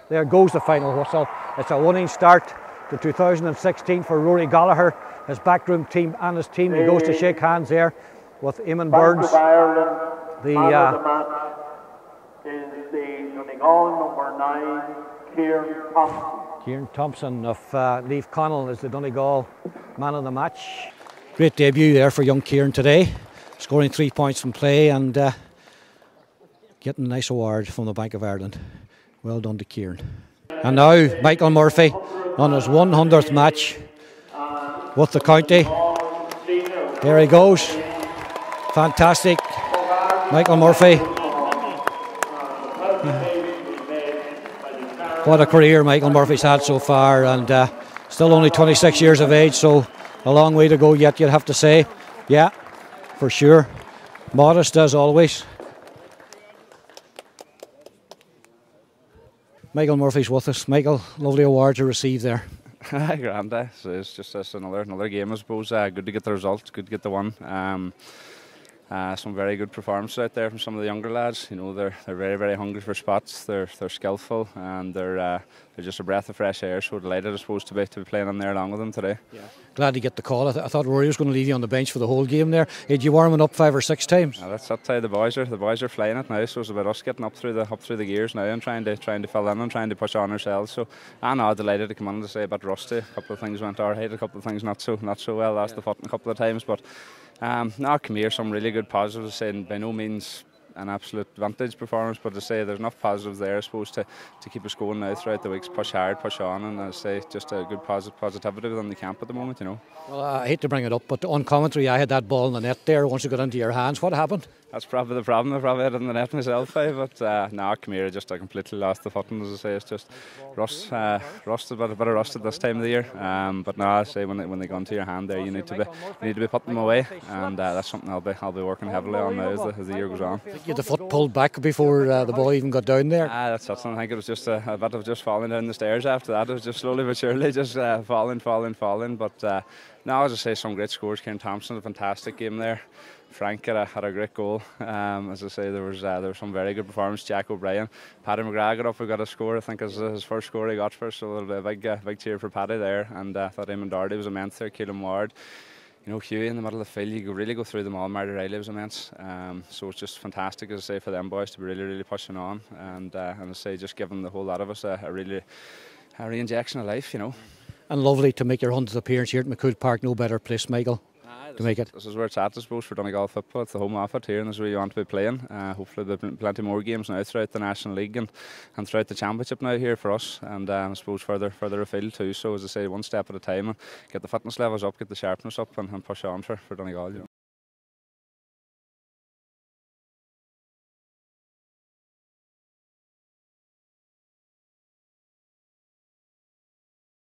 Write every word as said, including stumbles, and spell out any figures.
There goes the final whistle. It's a winning start to two thousand sixteen for Rory Gallagher, his backroom team and his team. He goes to shake hands there with Eamon Burns. The uh, is the Donegal number nine, Kieran Thompson. Kieran Thompson of uh, Leaf Connell is the Donegal man of the match. Great debut there for young Kieran today, scoring three points from play and uh, getting a nice award from the Bank of Ireland. Well done to Kieran. And now Micheal Murphy on his one hundredth match with the county. There he goes. Fantastic. Micheal Murphy. What a career Micheal Murphy's had so far, and uh, still only twenty-six years of age, so a long way to go yet, you'd have to say. Yeah, for sure. Modest as always. Micheal Murphy's with us. Micheal, lovely award to receive there. Hi, grand. Eh? So it's just it's another another game, I suppose. Uh, good to get the result, good to get the one. Um, uh, some very good performances out there from some of the younger lads. You know, they're they're very very hungry for spots. They're they're skillful and they're uh, they're just a breath of fresh air. So delighted, I suppose, to be to be playing on there along with them today. Yeah. Glad to get the call. I, th I thought Rory was going to leave you on the bench for the whole game there. Did you warm it up five or six times? Uh, that's that's how the boys are. The boys are flying it now. So it's about us getting up through the up through the gears now and trying to trying to fill in and trying to push on ourselves. So I'm now delighted to come on to say a bit rusty. A couple of things went alright, a couple of things not so not so well. Lost yeah. the foot a couple of times, but um, now come here. Some really good positives. Saying by no means an absolute vintage performance, but to say there's enough positives there, I suppose, to, to keep us going now throughout the weeks. Push hard, push on, and I say just a good posit positivity within the camp at the moment, you know. Well, I hate to bring it up, but on commentary I had that ball in the net there once it got into your hands. What happened? That's probably the problem. I probably had it in the net myself, eh? But uh, now come here, just I completely lost the footing, as I say. It's just rust, uh, rusted, but a bit of rusted this time of the year. Um, but now I say when they, when they go into your hand there, you need to be you need to be putting them away, and uh, that's something I'll be I'll be working heavily on now as the, as the year goes on. You had the foot pulled back before uh, the ball even got down there. Ah, that's that's. I think it was just a, a bit of just falling down the stairs after that. It was just slowly but surely just uh, falling, falling, falling. But uh, now, as I say, some great scores. Kieran Thompson, a fantastic game there. Frank had a, had a great goal. Um, as I say, there was uh, there was some very good performance. Jack O'Brien, Paddy McGrath got up and got a score. I think it was his first score he got first, so a big uh, big cheer for Paddy there. And uh, I thought Eamon Doherty was immense there. Keelan Ward, you know, Hughie in the middle of the field. You could really go through them all. Marty Riley was immense. Um, so it's just fantastic, as I say, for them boys to be really really pushing on. And uh, and I say, just giving the whole lot of us a, a really a re-injection of life, you know. And lovely to make your hundredth appearance here at McCool Park. No better place, Micheal, to make it. This is where it's at, I suppose, for Donegal football. It's the home of it here, and this is where you want to be playing. Uh, hopefully there'll be plenty more games now throughout the National League and, and throughout the Championship now here for us, and uh, I suppose further further afield too. So as I say, one step at a time, and get the fitness levels up, get the sharpness up, and, and push on for, for Donegal. You know.